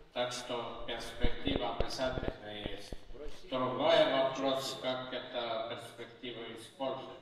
Так что перспектива обязательно есть. Другой вопрос, как эта перспектива использовать.